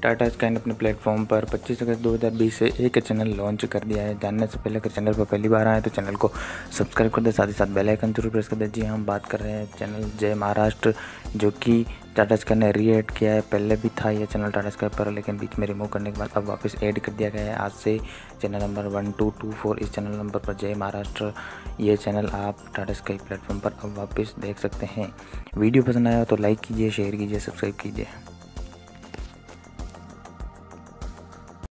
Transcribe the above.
Tata sky ने अपने platform पर 25 अगस्त 2020 से एक चैनल लॉन्च कर दिया है। जानने से पहले अगर चैनल पर पहली बार आए तो चैनल को सब्सक्राइब कर दें, साथ ही साथ बेल आइकन जरूर प्रेस कर दें। जी हम बात कर रहे हैं चैनल जय महाराष्ट्र, जो कि टाटा स्काई ने रीएड किया है। पहले भी था ये चैनल टाटा स्काई पर, लेकिन बीच में रिमूव करने के बाद अब वापस ऐड कर दिया गया है। आज से चैनल नंबर 1224 इस चैनल नंबर पर जय महाराष्ट्र, ये चैनल आप टाटा स्काई प्लेटफॉर्म पर अब वापस देख सकते हैं। वीडियो पसंद आया तो लाइक कीजिए, शेयर कीजिए, सब्सक्राइब कीजिए।